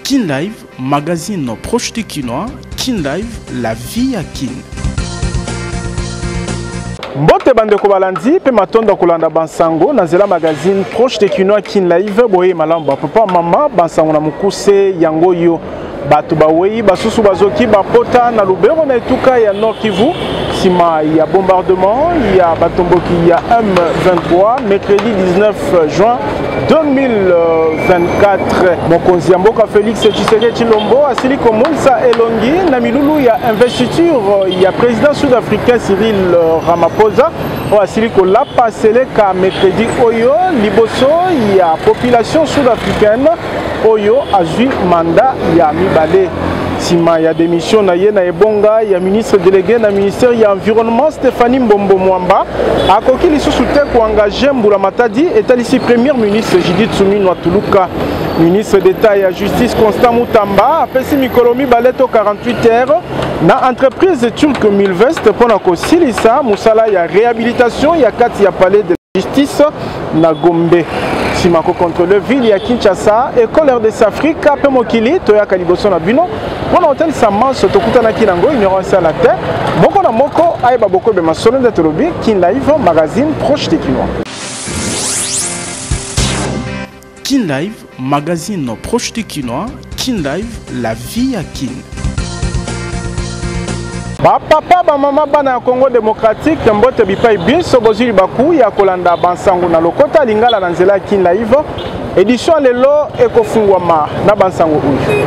Kin Live, magazine proche du Kinois. Kin Live, la vie à Kin. Mbote bande ko balandi pe matonda kolanda bansango na zela magazine proche de Kinois Kin Live boye malamba papa mama bansango na mukuse yango yo batu bawei basusu bazoki bapota na lubero na etuka ya Nord Kivu sima ya bombardement ya batomboki ya M23 mercredi 19 juin 2024 mokonzi ya mboka Félix Tshisekedi Tshilombo asili komonisa elongi na milulu ya investiture ya président sud-africain Cyril Ramaphosa o asili kolapa seleka mercredi oyo liboso ya population sud-africaine oyo azui mandat ya mibale sima ya démission na ye na ebonga ya ministre délégué na ministère ya environnement Stéphanie Mbombo Mwamba akoki lisusu te koengage Mbula Matadi etalisi premier ministre Judith Suminwa Tuluka ministre d'état ya justice Constant Mutamba apesi mikolo mibale to 48 heures na entreprise turque Milvest mpona kosilisa musala ya réhabilitation ya kati ya palais de justice na Gombe simako contrôle ville ya Kinshasa école RDC Afrique pe mokili toyaka liboso na bino mpona hotel Samanso tokutanaki nango ignorance à la terre moko na moko ayeba boko be masolo de tolobi Kin Live magazine proche de Kinois. Kin Live, magazine proche du Kinois. Kin Live, la vie à Kin. Papa ba mama bana ya Congo démocratique mbote bipai biso bozili baku ya kolanda bansango na lokota lingala na nzela Kin Live édition lelo ekofungwama na bansango uyu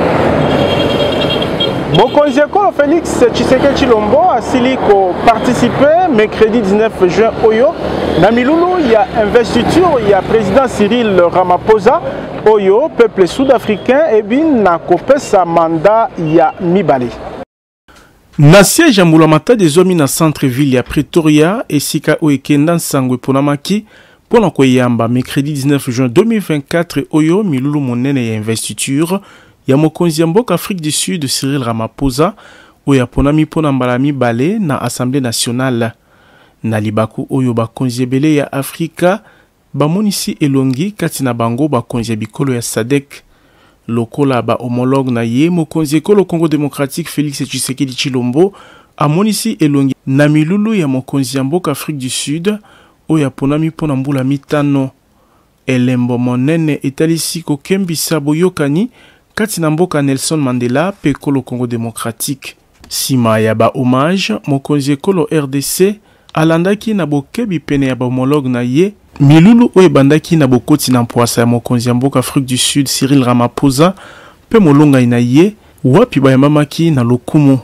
mokonzi ekolo Félix Tshisekedi Tshilombo asili ko participer mercredi 19 juin oyo na milulu ya investiture ya président Cyril Ramaphosa oyo peuple sud-africain ebin na kopesa mandat ya mibale. Na siège ya Mbula Matadi zomi na centre-ville ya Pretoria esika oekenda nsangwe ponamaki pona koyamba mercredi 19 juin 2024 oyo milulu monene ya investiture ya mokonzi ya mboka Afrique du Sud Cyril Ramaphosa oyo aponami pona mbala mibale na Assemblée nationale na libaku oyo bakonzi ebele ya Afrika bamonisi elongi kati na bango bakonzi ya bikolo ya SADC lokola ba homologue na ye mokonzi ekolo Congo démocratique Félix Tshisekedi Tshilombo amonisi elongi na milulu ya mokonzi ya mboka Afrique du Sud oyo aponami pona mbula mitano elembo monene etalisi kokembisa boyokani kati na mboka Nelson Mandela pe ekolo Congo démocratique sima ya ba hommage mokonzi ekolo RDC alandaki na bokebi pene ya ba homologue na ye milulu oyo bandaki na bokoti na mpwasa ya mokonzi ya mboka Afrique du Sud Cyril Ramaphosa pe molongai na ye wapi bayambamaki na lokumu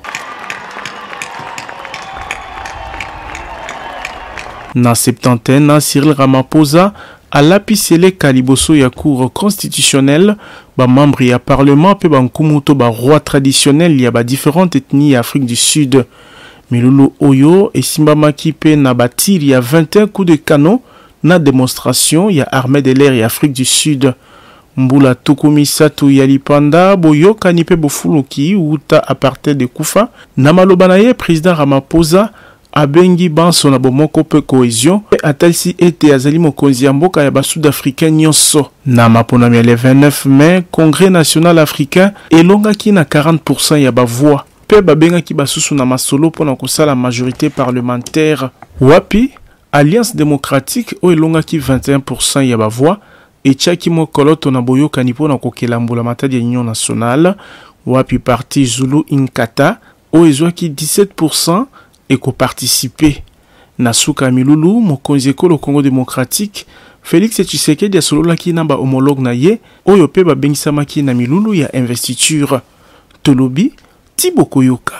na septantaine na Cyril Ramaphosa alapiseleka liboso ya cour constitutionnelle ba membre ya parlement pe bankumu to ba roi traditionnel ya ba différentes ethnies ya Afrique du Sud milulu oyo esimbamaki pe na batiri ya 21 coups de canon na démonstration ya armée de l'air ya Afrique du Sud mbula tukumisatu ya lipanda boyokani pe bofuluki uta a partir de kufa na maloba na ye président Ramaphosa abengi banso na bomoko pe cohésion pe atalisi ete azali mokonzi ya mboka ya basud-africain nyonso na maponami ya le 29 mai congrès national africain elongaki na 40% ya bavoix pe babengaki basusu na masolo pona kosala majorité parlementaire wapi Alliance démocratique o elongaki 21% ya bavoix etiaki mokoloto na boyokani pona kokela Mbula Matadi ya Union nationale wapi parti Zulu Inkatha o ezwaki 17% ekoparticipe na suka milulu mokonzi ekolo Congo démocratique Félix Tshisekedi asololaki na ba homologue na ye oyo pe babengisamaki na milulu ya investiture tolobi Thibaut Koyoka.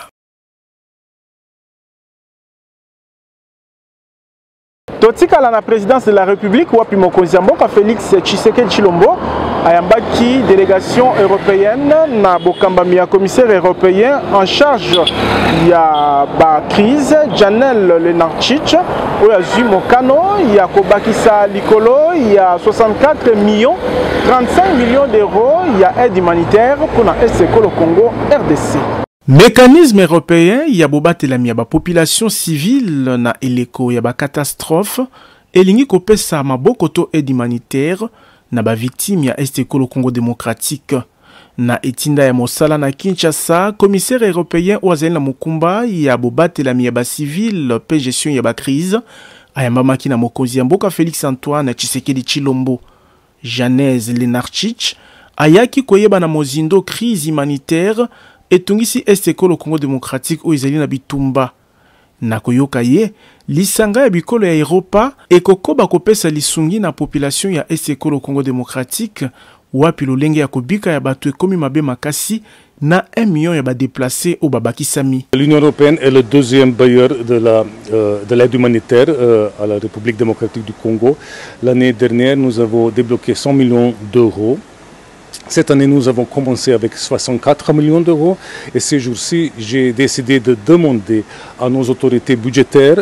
Totikala na présidence de la République wapi mokonzi ya mboka Félix Tshisekedi Tshilombo ayambaki délégation européenne na bokambami ya commissaire européen en charge ya ba crise Janel Lenarchich oyo azwi mokano ya kobakisa likolo ya 64 millions 35 millions d'euros ya aide humanitaire mpona este ekolo Congo RDC. Mécanisme européen ya bobatelami ya ba population civile na eleko ya ba catastrophe elingi kopesa maboko to aide humanitaire na ba victime ya este ekolo Congo démocratique. Na etinda ya mosala na Kinshasa, commissaire européen oazali na mukumba ya bobatelami ya ba civil pe gestion ya ba crise ayambamaki na mokonzi ya mboka Félix Antoine Tshisekedi Tshilombo. Janez Lenarchich ayaki koyeba na mozindo crise humanitaire etungisi estekolo Congo démocratique oyo ezali na bitumba. Na koyoka ye, lisanga ya bikolo ya Europa ekokoba kopesa lisungi na population ya estekolo Congo démocratique wapi lolenge ya kobika ya bato ekomi mabe makasi na 1 million ya déplacés au Babakisami. L'Union européenne est le deuxième bailleur de l'aide humanitaire à la République démocratique du Congo. L'année dernière, nous avons débloqué 100 millions d'euros. Cette année, nous avons commencé avec 64 millions d'euros. Et ces jours-ci, j'ai décidé de demander à nos autorités budgétaires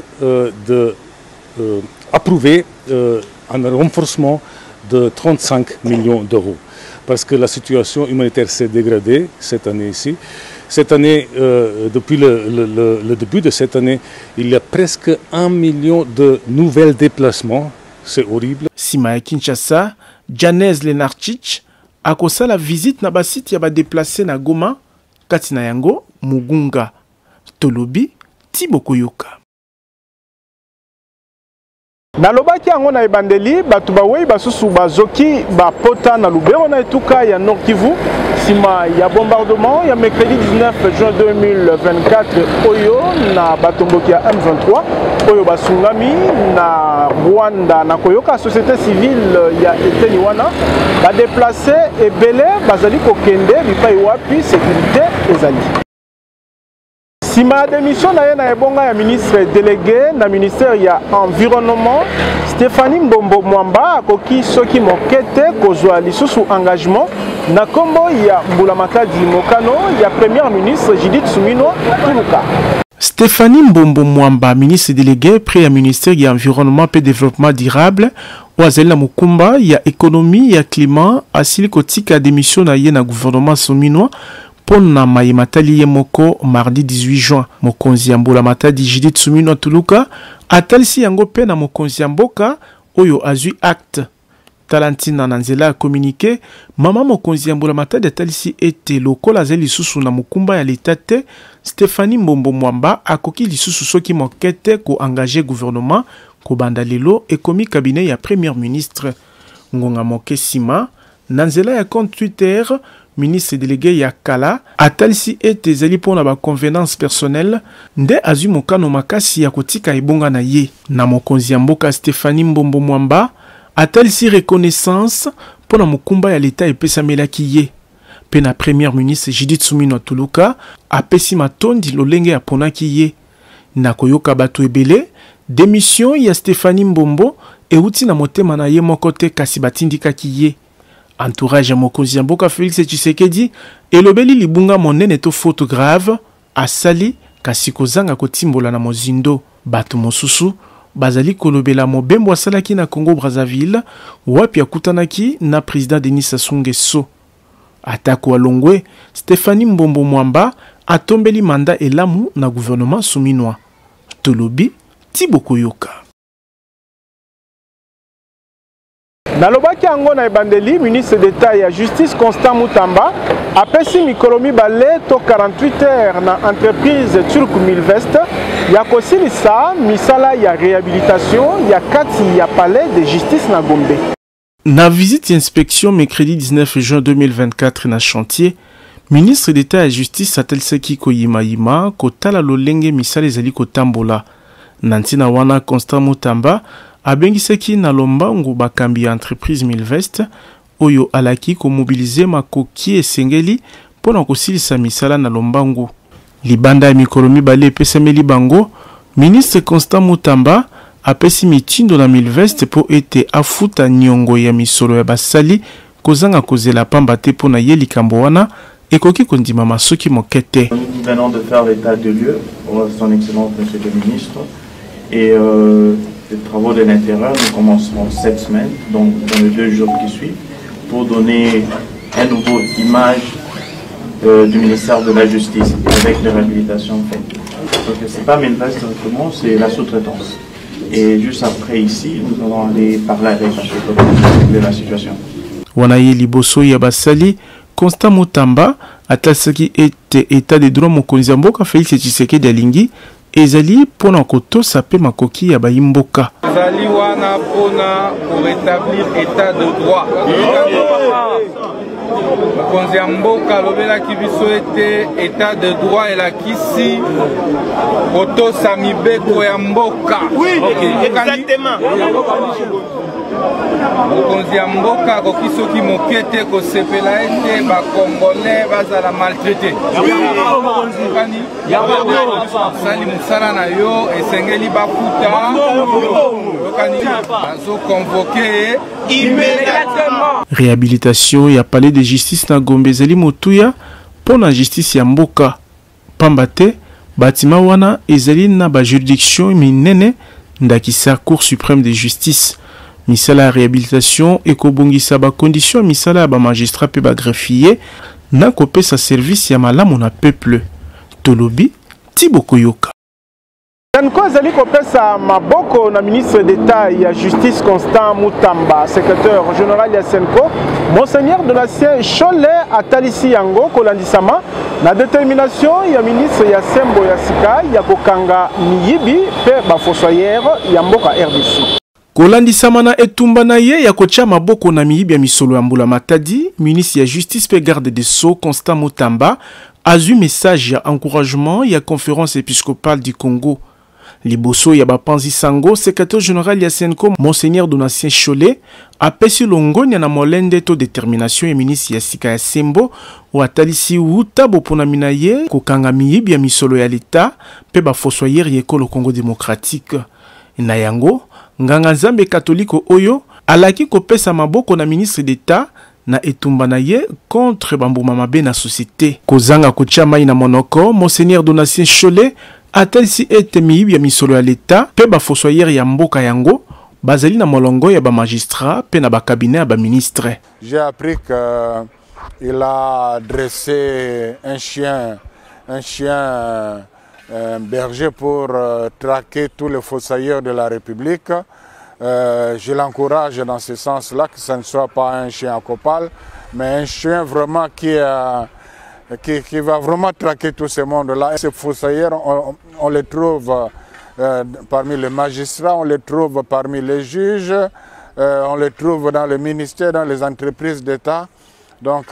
d'approuver un renforcement de 35 millions d'euros. Parce que la situation humanitaire s'est dégradée cette année ici. Cette année, depuis le début de cette année, il y a presque 1 million de nouveaux déplacements. C'est horrible. Sima ya Kinshasa, Janez Lenarchich akosa la visite na basite ya ba déplacé na Goma, kati na yango Mugunga, Tolobi, Tibokoyoka. Nalobaki yango na ebandeli batu bawei basusu bazoki bapota na lubero na etuka ya Nord Kivu sima ya bombardement ya mercredi 19 juin 2024 oyo na batomboki ya M23 oyo basungami na Rwanda na koyoka société civile ya eteni wana ba déplacé ebele bazali kokende bipai wapi sécurité ezali. Sima démission na ye na ebonga ya ministre délégué na ministère ya environnement Stéphanie Mbombo Mwamba akoki soki mokete kozwa lisusu engagement na kombo ya Mbula Matadi Mokano ya premier ministre Judith Suminwa Tuluka. Stéphanie Mbombo Mwamba, ministre délégué près ya ministère ya environnement et développement durable oazali na mukumba ya économie ya climat asili kotika démission na ye na gouvernement sominwa pona mayimatali ye moko mardi 18 juin. Mokonzi ya Mbula Matadi Judith Suminwa Tuluka atalisi yango pe na mokonzi ya mboka oyo azui acte. Talantina na nzela ya communiqué, mama mokonzi ya Mbula Matadi atalisi ete lokola azali lisusu na mukumba ya leta te, Stéphanie Mbombo Mwamba akoki lisusu soki mokete ko engagé gouvernement ko banda lelo ekomi cabinet ya premier ministre. Ngonga moke sima na nzela ya compte Twitter, ministre délégué ya Kala atalisi ete ezali pona ba convenance personnelle nde azui mokano makasi ya kotika ebonga na ye. Na mokonzi ya mboka Stéphanie Mbombo Mwamba atalisi reconnaissance pona mukumba ya leta epesamelaki ye. Pe na premier ministre Judith Suminwa Tuluka apesi matondi lolenge ya ponaki ye. Na koyoka bato ebele, démission ya Stéphanie Mbombo euti na motema na ye moko te kasi batindikaki ye. Entourage ya mokonzi ya mboka Félix Tshisekedi elobeli libunga monene to faute grave asali kasi kozanga kotimbola na mozindo. Bato mosusu bazali kolobela mobembo asalaki na Congo Brazzaville wapi akutanaki na président Denis Sassou Nguesso. Atako alongwe, Stéphanie Mbombo Mwamba atombeli manda elamu na gouvernement sominwa. Tolobi, Tibokoyoka. Nalobaki yango na ebandeli ministre d'État ya justice Constant Mutamba apesi mikolo mibale to 48 heures na entreprise Turku Milvest ya kosilisa misala ya réhabilitation ya kati ya palais de justice na Gombe. Na visite inspection mercredi 19 juin 2024 na chantier, ministre d'État ya justice atelisaki koyima kotala lolenge misala ezali kotambola. Nantina wana Constant Mutamba abengisaki na lombangu bakambi ya entreprise Milvest oyo alaki ko mobiliser makoki esengeli pona kosilisa misala na lombangu. Libanda ya mikolo mibale epesameli bango, ministre Constant Mutamba apesi mitindo na Milvest po ete afuta nyongo ya misolo ya basali kozanga kozela pamba te pona ye likambo wana ekoki kondima masoki mokete. Nous venons de faire l'état de lieu pour son excellence monsieur le ministre et les travaux de l'intérieur nous commencerons cette semaine, donc dans les 2 jours qui suivent, pour donner une nouvelle image du ministère de la Justice avec les réhabilitations faites. Donc ce n'est pas Milvest directement, c'est la sous-traitance. Et juste après ici, nous allons aller parler avec la situation. Wanaye liboso ya basali, Constant Mutamba atasaki ete état de droit mokonzi ya mboka Félix Tshisekedi alingi ezali pona kotosa pe makoki ya bayimboka. Ezali wana pona pour établir état de droit. Mokonzi ya mboka alobelaki biso ete état de droit elakisi kotosa mibeko ya mboka. Oui, exactement. Mokonzi ya mboka akoki soki moke te kosepela ete bakongolais bazala maltraité. Sali mosala na yo esengeli bafuta bazoconvoke immédiatement. Réhabilitation ya palais de justice na Gombe ezali motuya pona justice ya mboka. Pamba te batima wana ezali na ba juridiction minene ndakisa Cour suprême de justice. Misala ya réhabilitation ekobongisa ba condition misala ya ba magistrat pe ba greffier na kopesa service ya malamu na peuple. Tolobi Tiboko Yoka. Senko ezali kopesa maboko na ministre d'État ya justice Constant Mutamba, secrétaire général ya Senko, Monseigneur Donatien Chole atalisi yango kolandisama na détermination ya ministre ya Sembo ya Sika ya kokanga miyibi pe bafossoyeur ya mboka RDC. Kolandisama na etumba na ye ya kotia maboko na miyibi ya misolo ya mbula matadi, ministre ya justice pe garde des Sceaux Constant Mutamba a eu message ya encouragement ya conférence épiscopale du Congo. Liboso ya bapanzi sango, secrétaire général ya Senko, Monseigneur Donatien Chole, a pesi longonya na molende to détermination ya ministre ya Sika ya Sembo, ou atalisi uta bopona minaye, kokanga miyibi ya misolo ya l'État, pe ba fossoyeur yekolo Congo démocratique. Na yango, nganga nzambe katoliko oyo, alaki kopesa maboko na ministre d'État, na etumba na ye contre bambuma mabe na société. Kozanga kutia mai na monoko, Monseigneur Donatien Chole, atalisi ete miyibi ya misolo ya l'État pe ba fossoyeur ya mboka yango bazali na molongo ya ba magistrat pe na ba cabinet ya ba ministre. J'ai appris que il a dressé un chien berger pour traquer tous les fossoyeurs de la République. Je l'encourage dans ce sens-là, que ce ne soit pas un chien à copal, mais un chien vraiment qui va vraiment traquer tout ce monde-là. Ces fossoyeurs, on les trouve parmi les magistrats, on les trouve parmi les juges, on les trouve dans les ministères, dans les entreprises d'État. Donc,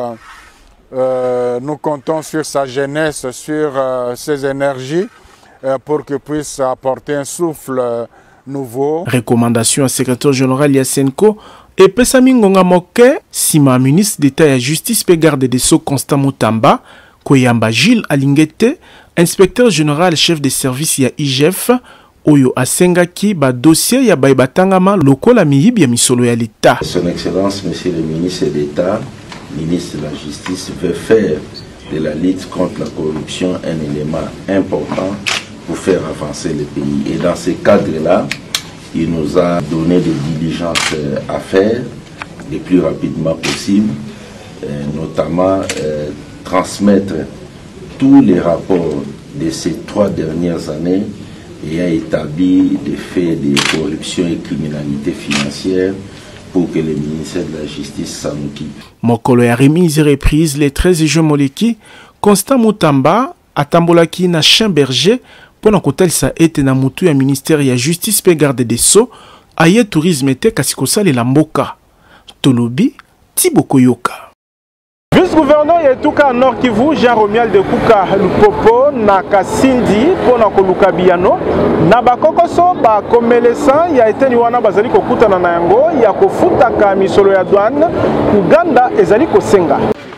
nous comptons sur sa jeunesse, sur ses énergies, pour qu'il puisse apporter un souffle nouveau. Recommandation à secrétaire général ya Senko et pesami ngonga moke sima ministre d'État ya justice pe garde des Sceaux Constant Mutamba koyamba Gilles Alingete, inspecteur général chef de service ya IGF oyo asengaki ba dossier ya baibatangama lokola miyibi ya misolo ya l'État. Son Excellence Monsieur le ministre d'État, ministre de la Justice, veut faire de la lutte contre la corruption un élément important pour faire avancer le pays. Et dans ce cadre-là, il nous a donné des diligences à faire le plus rapidement possible, notamment transmettre tous les rapports de ces 3 dernières années ayant établi des faits de corruption et criminalité financière pour que le ministère de la Justice s'en occupe. Mokolo ya remise reprise les 13 juin moleki, Constant Mutamba atambolaki na chien berger pona kotalisa ete na mutu ya ministère ya justice pe garde des Sceaux aye tourisme te kasi kosalela mboka. Tolobi Tiboko Yoka. Vice-gouverneur ya Etuka Nord Kivu, Jean Romial de Kuka Lupopo na Kasindi pona koluka biyano na bakokoso ba komelesa ya eteni wana bazali kokutana na yango ya kofutaka misolo ya douane Uganda ezali kosenga.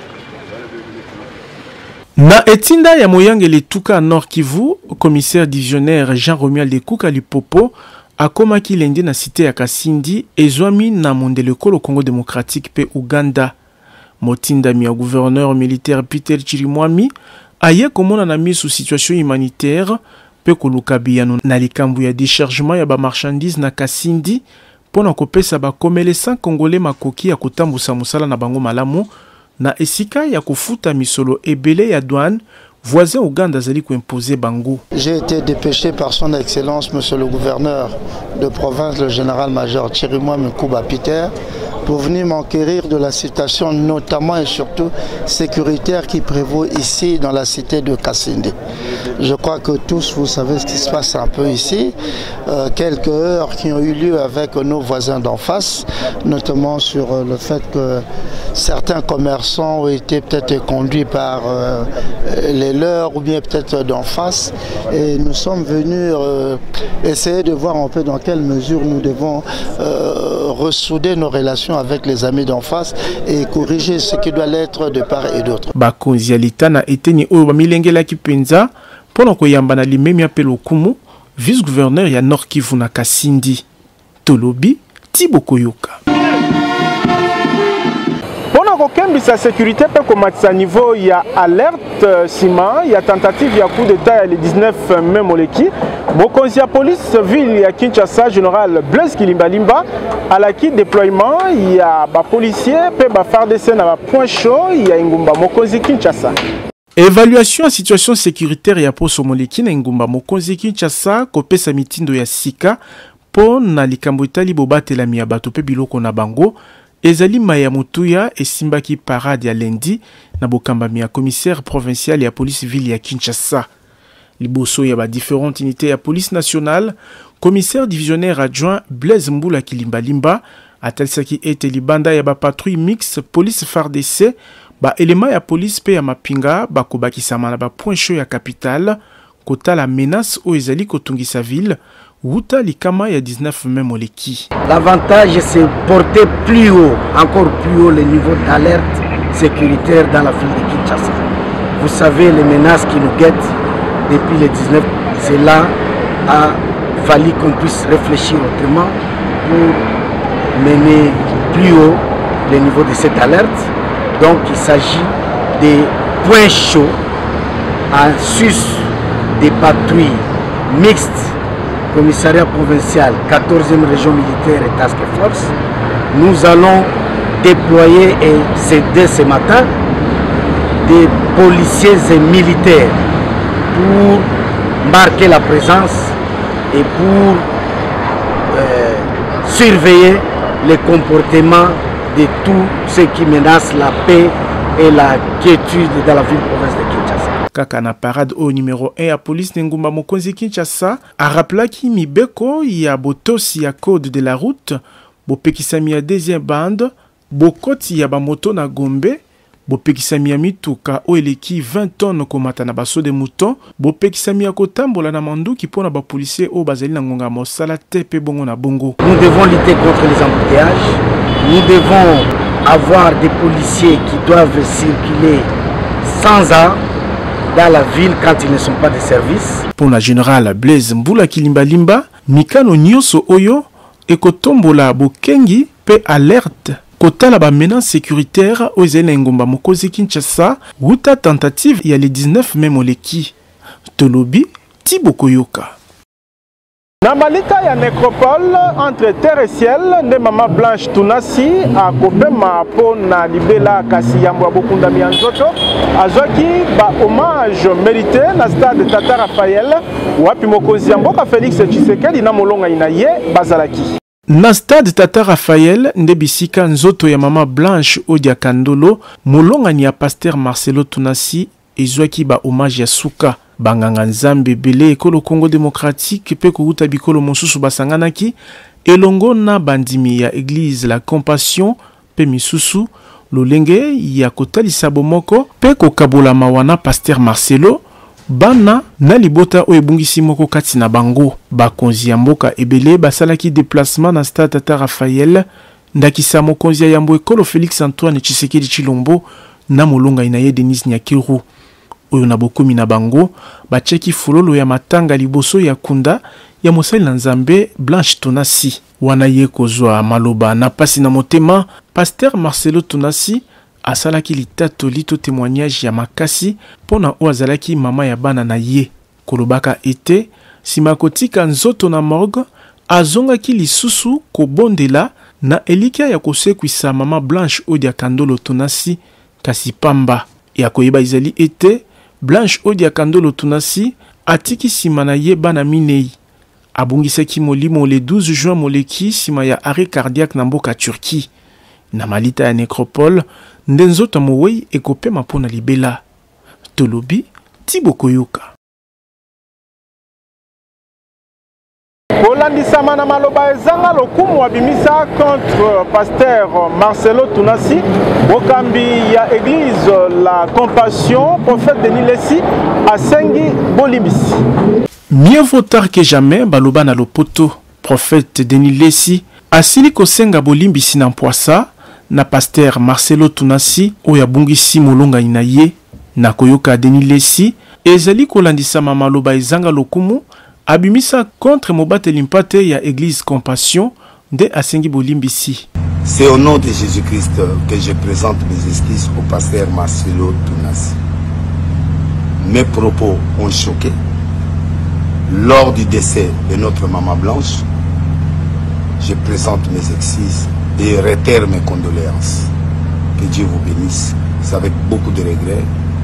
Na etinda ya moyangeli Etuka Nord Kivu, commissaire divisionnaire Jean Romial de Kuka Lupopo akomaki lendi na cité ya Kasindi ezwami na mondeleko Congo démocratique pe Uganda. Motindami ya gouverneur militaire Peter Chirimwami aye komona na misu situation humanitaire pe koluka biyano na likambu ya déchargement ya ba marchandise na Kasindi pona kopesa ba komelesa congolais makoki ya kotambusa musala na bango malamu na esika ya kofuta misolo ebele ya douane voisin Uganda zali ko imposer bango. J'ai été dépêché par son excellence monsieur le gouverneur de province le général-major Chirimwami Kuba Peter pour venir m'enquérir de la situation, notamment et surtout sécuritaire qui prévaut ici dans la cité de Kasindi. Je crois que tous vous savez ce qui se passe un peu ici. Quelques heures qui ont eu lieu avec nos voisins d'en face, notamment sur le fait que certains commerçants ont été peut-être conduits par les leurs ou bien peut-être d'en face. Et nous sommes venus essayer de voir un peu dans quelle mesure nous devons ressouder nos relations avec les amis d'en face et corriger ce qui doit l'être de part et d'autre. Bakonzi ya leta na eteni oyo bamilengelaki penza mpona koyamba na limemi apela okumu vice-gouverneur ya Nord Kivu na Kasindi. Tolobi Thibaut Koyoka. Pona kokembisa sécurité pe komatisa niveau ya alerte sima ya tentative ya coup d'état ya le 19 mai moleki mokonzi ya police ville ya Kinshasa général Blaise Kilimbalimba alaki déploiement ya ba policier pe ba FARDC na ba point chaud ya Ingumba mokonzi Kinshasa. Évaluation ya situation sécuritaire ya poso moleki na Ingumba mokonzi Kinshasa kopesa mitindo ya sika po na likambo etali bobatelami ya bato pe biloko na bango. Ezali Maya Mutuya esimbaki parade ya lundi na bokambami ya commissaire provincial ya police ville ya Kinshasa. Liboso ya ba différentes unités ya police nationale, commissaire divisionnaire adjoint Blaise Mbula Kilimbalimba atalisaki ete libanda ya ba patrouille mixte police FARDC ba élément ya police pe ya mapinga bakobakisama na ba point chaud ya capitale kota la menace o ezali kotungisa ville. Wuta likama ya 19 mai moleki. L'avantage c'est porter plus haut, encore plus haut le niveau d'alerte sécuritaire dans la ville de Kinshasa. Vous savez les menaces qui nous guettent depuis le 19, cela a fallu qu'on puisse réfléchir autrement pour mener plus haut le niveau de cette alerte. Donc il s'agit des points chauds en sus des patrouilles mixtes, commissariat provincial, 14e région militaire et task force. Nous allons déployer, et c'est dès ce matin, des policiers et militaires pour marquer la présence et pour surveiller les comportements de tous ceux qui menacent la paix et la quiétude dans la ville-province de Kinshasa. Kaka na parade au numéro 1 à police Ngumba mokonzi Kinshasa a rappelé ki mibeko ya botosi ya code de la route bopekisami ya deuxième bande bokoti ya ba moto na Gombe bopekisami ya mituka o eleki 20 tonnes komata na baso de mouton bopekisami ya kotambola na manduki pona ba policier o bazali na ngonga mosala te pe bongo na bongo. Nous devons lutter contre les embouteillages. Nous devons avoir des policiers qui doivent circuler sans armes dans la ville quand ils ne sont pas de service. Pour la générale Blaise Mbula Kilimbalimba, mikano nyonso oyo ekotombola bokengi pe alerte kotala ba menace sécuritaire o ezali Ngumba mokonzi Kinshasa wuta tentative ya le 19 mai moleki. Tolobi Thibaut Koyoka. Na malika ya nécropole entre terre et ciel, nde Mama Blanche Tunasi a kopema po na libela kasi yambo bokunda mianzoto azwaki ba hommage mérité na stade Tata Raphaël wapi mokonzi ya mboka Félix Tshisekedi na molonga ina ye bazalaki. Na stade Tata Raphaël nde bisika nzoto ya Mama Blanche Odia Kandolo molonga ni ya pasteur Marcelo Tunasi ezwaki ba hommage ya suka. Banganga Nzambe Bele ekolo Congo démocratique pe kuruta bikolo mosusu basanganaki elongo na bandimi ya église la compassion pe misusu lolenge ya kotalisa bomoko pe kokabola mawana pasteur Marcelo bana na libota o ebungisi moko kati na bango bakonzi ya mboka ebele basalaki déplacement na stade Tata Raphaël ndakisa mokonzi ya yambo ekolo Félix Antoine Tshisekedi Tshilombo na molonga inaye Denis Nyakiru oyo na bokomi na bango bacheki fulolo ya matanga liboso ya kunda ya mosali na Nzambe Blanche Tunasi wana ye kozwa maloba na pasi na motema pasteur Marcelo Tunasi asalaki litato lito témoignage ya makasi pona o azalaki mama ya bana na ye kolobaka ete sima kotika nzoto na morgue azongaki lisusu kobondela na elika ya kosekwisa mama Blanche Odia Kandolo Tunasi kasi pamba ya koyeba izali ete Blanche Odia Kandolo Tunasi atiki sima na ye bana minei abungisaki molimo le 12 juin moleki sima ya arrêt cardiaque na mboka Turquie Na malita ya nécropole, ndenzoto mowei ekopema pona libela. Tolobi, Tibokoyoka. Kolandisama na maloba ezanga lokumu wabimisa contre pasteur Marcelo Tunasi, bokambi ya église la Compassion, prophète Denis Lessi, asengi bolimbisi. Mieux vaut tard que jamais, baloba na lopoto, prophète Denis Lessi, asili kosenga bolimbisi na mpwasa, na pasteur Marcelo Tunasi, oya bungisi molonga inaye, na koyoka Denis Lessi, ezali kolandisama maloba ezanga lokumu, abimisa contre mobateli mpate ya église Compassion, de asengi bolimbisi. C'est au nom de Jésus-Christ que je présente mes excuses au pasteur Marcelo Tunasi. Mes propos ont choqué. Lors du décès de notre maman Blanche, je présente mes excuses et réitère mes condoléances. Que Dieu vous bénisse. C'est avec beaucoup de regrets,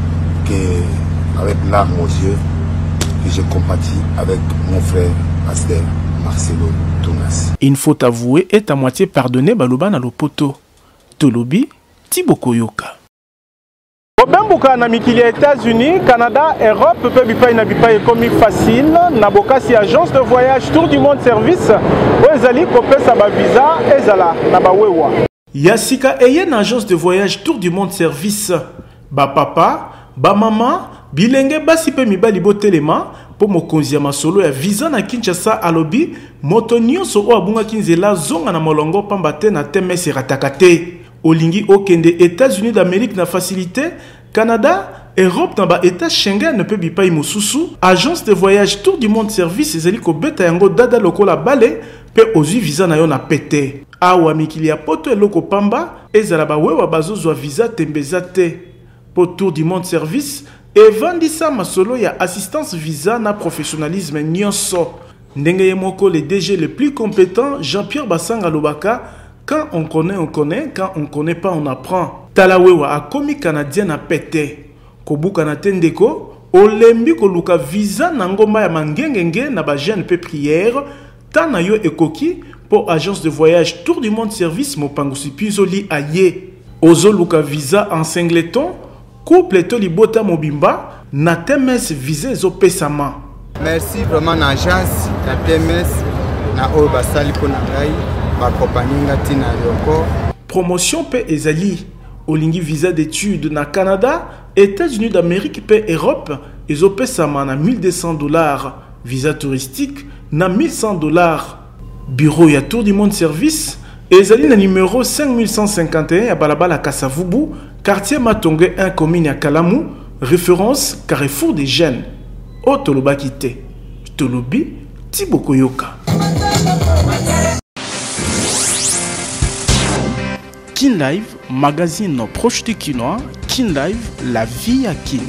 avec larmes aux yeux, que je compatis avec mon frère pasteur Marcelo Tunasi. Une faute avouée est à moitié pardonnée baloba na lopoto. Tolobi, Tibokoyoka. Obembuka na mikili ya États-Unis, Canada, Europe, pe bipai na bipai ekomi facile, na bokasi agence de voyage Tour du Monde Service, ezali kopesa ba visa ezala na bawewa. Yasika eye na agence de voyage Tour du Monde Service, ba papa, ba maman, bilenge basi pe mibali botelema, po mokonzi ya masolo ya visa na Kinshasa alobi, moto nyonso o abunga kinzela zonga na molongo pamba te na TMS ratakate. Olingi okende États-Unis d'Amérique na facilité, Canada, Europe na ba État Schengen ne peut bipai mosusu, agence de voyage Tour du Monde Service ezali ko beta yango dada lokola bale pe ozui visa na yo na pete. Awa mikili ya poto eloko pamba ezala ba wewa bazozwa visa tembeza te. Po Tour du Monde Service evandisa masolo ya assistance visa na professionnalisme nyonso. Ndenge ye moko le DG le plus compétent Jean-Pierre Basanga Lobaka. Quand on connaît, on connaît. Quand on connaît pas, on apprend. Talawewa a komi canadien na pete. Kobuka na tendeko. Olembi koluka visa na ngomba ya mangengenge na ba jeune pe prière. Tana yo ekoki pour agence de voyage Tour du Monde Service mopangusi pizoli aye. Ozo luka visa en singleton. Couple to libota mobimba. Na TMS visa zo pesama. Merci vraiment na agence na TMS na oba sali pona ngai. Promotion pe ezali olingi visa d'études na Canada, États-Unis d'Amérique pe Europe ezopesama na $1,200, visa touristique na $1,100. Bureau ya Tour du Monde Service ezali na numéro 5151 ya balabala Kasavubu, quartier Matonge 1 commune ya Kalamu, référence Carrefour des Jeunes. O tolobaki te. Tolobi Tibokoyoka. Kin Live, magazine proche de Kinois, Kin Live, la vie à Kin.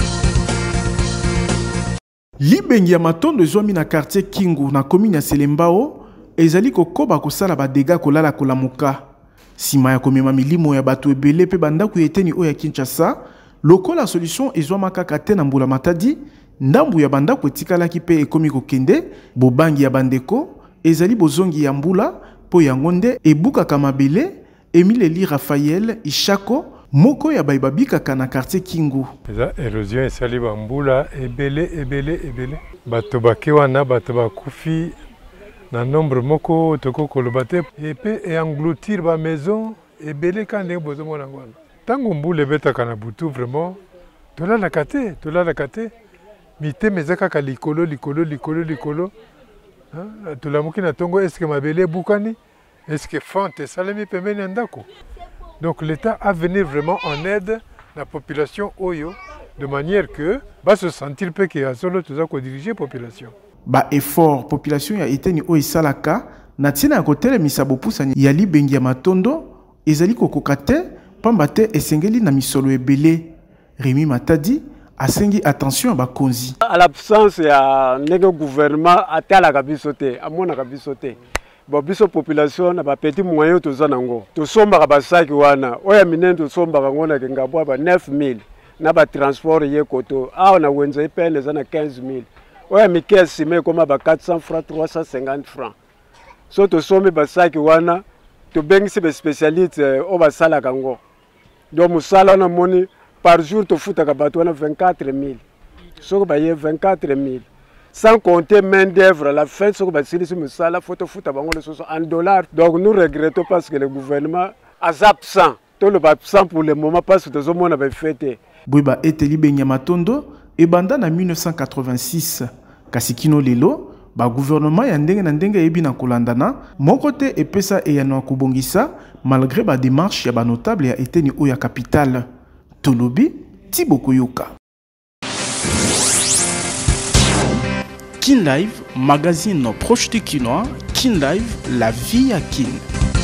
Libengi ya matondo ezwami na quartier Kingu na commune ya Selembao, ezali kokoba kosala ba dégâts kolala kolamuka. Sima ya komema milimo ya bato ebele pe bandaku eteni oya Kinshasa, lokola solution ezwama kaka te na mbula matadi, ndambu ya bandaku etikalaki pe ekomi kokende, bobangi ya bandeko, ezali bozongi ya mbula, po yangonde ebuka kamabele, Emile Eli Raphaël Ishako moko ya baibabika kana quartier Kingu. Eza érosion esali bambula ebele bato bakewana bato bakufi na nombre moko toko koloba te epe engloutir ba maison ebele kande bozo mona ngwana. Tango mbula ebetaka na butu vraiment tolalaka te mite mezaka ka likolo tolamuki na tongo eske mabele bukani. Est-ce que Fante Salemi pemeni andako? Donc l'État a venir vraiment en aide à la population Oyo de manière que va se sentir peu que solo tout ça ko diriger population. Ba effort population ya eteni o isalaka na tina ya kotele misabo pusani ya libengi ya matondo ezali kokokate pambate esengeli na misolo ebele. Rémi Matadi asengi attention ba konzi. À l'absence ya ndenge gouvernement atala kabisote amona kabisote. Biso population na ba petit moyen toza nango tosombaka basaki wana oya minene tosombaka ngona ke ngabwa ba 9000 na ba transport ye koto awa na wenza ipende za na 15000 oya mikesi me koma ba 400 francs 350 francs so tosombi basaki wana tobengisi baspécialiste oyo basalaka yango. Donc mosala wana moni par jour tofutaka bato wana 24 000 soki baye 24 000 sans compter main d'œuvre à la fin soki basilisi mosala fo tofuta bango lisusu en dollars. Donc nous regrettons parce que le gouvernement est absent. Toloba absent pour le moment parce que tozomona bafete. Bweba eteli Benyamatondo ebanda na 1986 kasi kino lelo ba gouvernement ya ndenge na ndenge ebi na kolandana moko te epesa eyano akubongisa malgré ba démarche ya ba notable ya eteni oya capitale Tolobi Tiboko Yoka. Kin Live, magazine proche de Kinois. Kin Live, la vie à Kin.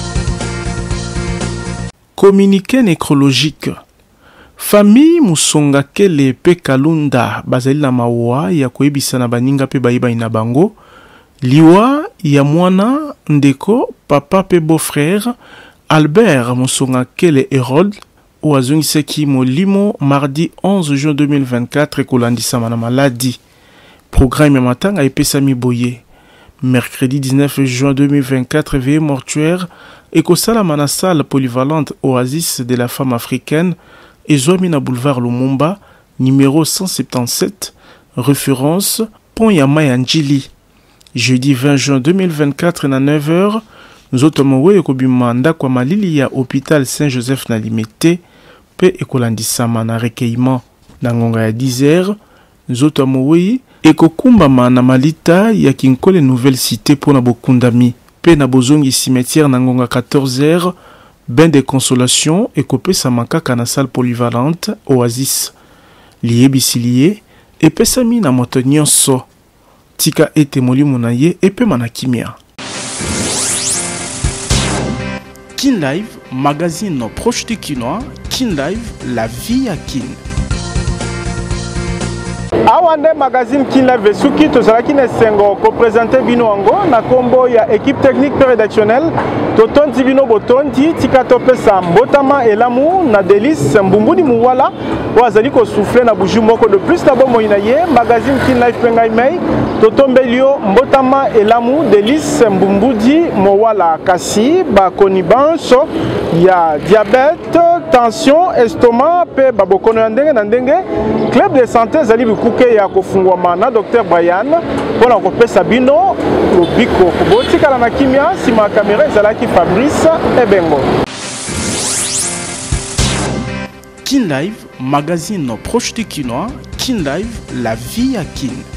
Communiqué nécrologique. Famille Musonga Kele pe Kalunda bazali na mawa ya koyebisa na baninga pe bayiba ina bango liwa ya mwana ndeko papa pe beau-frère Albert Musonga Kele Hérode oazungiseki molimo mardi 11 juin 2024 ekolandisama na maladi. Programme matanga epesami boye. Mercredi 19 juin 2024 veillée mortuaire ekosalama na salle polyvalente Oasis de la femme africaine Ezouamina boulevard Lumumba, numéro 177, référence Pont Yamayanjili. Jeudi 20 juin 2024 na 9h, Nzotomowe ekobimanda kwa malili ya hôpital Saint-Joseph na Limete, pe ekolandisama na recueillement. Na ngonga ya 10h, Nzotomowe ekokumbama na malita ya Kinkole Nouvelle Cité pour na bokundami, pe na bozongi cimetière na ngonga 14h, bain de consolation et copé samakaka na salle polyvalente Oasis. Lié bisilié et pesami na moto nyonso. Tika ete molimo na ye et pe manakimia. Kin Live, magazine proche de Kinois. Kin Live, la vie à Kin. Awande magazine Kin Live Suki tozalaki na sengo ko présenter bino ango na kombo ya équipe technique rédactionnelle totonti bino botonti tika topesa mbotama elamu na Délice Mbumbudi Muwala wazali ko souffler na buju moko de plus na bomo ina ye magazine Kin Live pengai mei totombelio mbotama elamu Délice Mbumbudi Muwala kasi ba konibanso ya diabète tension estomac pe babokono ya ndenge na ndenge club de santé zali bikuke ya kofungwama na Dr Brian pona kopesa bino lobiko kobotikala na kimia sima kamera ezalaki Fabrice Ebengo. Kin Live, magazine proche de Kinois. Kin Live, la vie à Kin.